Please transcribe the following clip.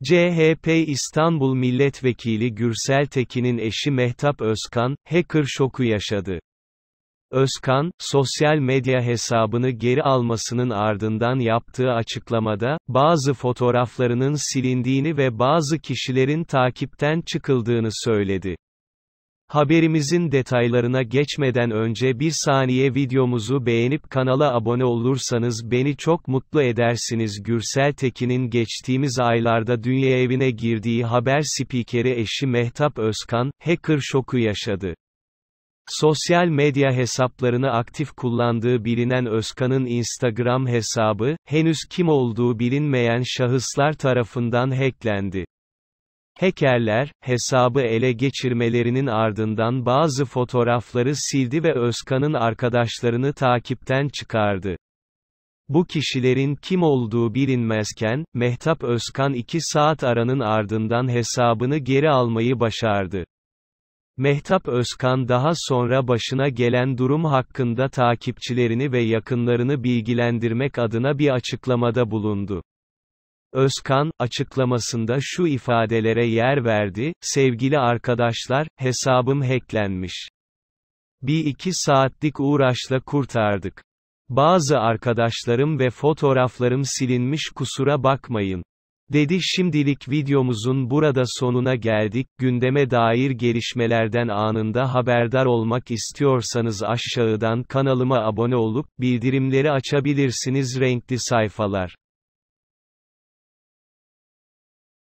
CHP İstanbul Milletvekili Gürsel Tekin'in eşi Mehtap Özkan, hacker şoku yaşadı. Özkan, sosyal medya hesabını geri almasının ardından yaptığı açıklamada, bazı fotoğraflarının silindiğini ve bazı kişilerin takipten çıkıldığını söyledi. Haberimizin detaylarına geçmeden önce bir saniye videomuzu beğenip kanala abone olursanız beni çok mutlu edersiniz. Gürsel Tekin'in geçtiğimiz aylarda dünya evine girdiği haber spikeri eşi Mehtap Özkan, hacker şoku yaşadı. Sosyal medya hesaplarını aktif kullandığı bilinen Özkan'ın Instagram hesabı, henüz kim olduğu bilinmeyen şahıslar tarafından hacklendi. Hackerler, hesabı ele geçirmelerinin ardından bazı fotoğrafları sildi ve Özkan'ın arkadaşlarını takipten çıkardı. Bu kişilerin kim olduğu bilinmezken, Mehtap Özkan 2 saat aranın ardından hesabını geri almayı başardı. Mehtap Özkan daha sonra başına gelen durum hakkında takipçilerini ve yakınlarını bilgilendirmek adına bir açıklamada bulundu. Özkan, açıklamasında şu ifadelere yer verdi: "Sevgili arkadaşlar, hesabım hacklenmiş. 1-2 saatlik uğraşla kurtardık. Bazı arkadaşlarım ve fotoğraflarım silinmiş, kusura bakmayın," dedi. Şimdilik videomuzun burada sonuna geldik. Gündeme dair gelişmelerden anında haberdar olmak istiyorsanız aşağıdan kanalıma abone olup, bildirimleri açabilirsiniz. Renkli sayfalar.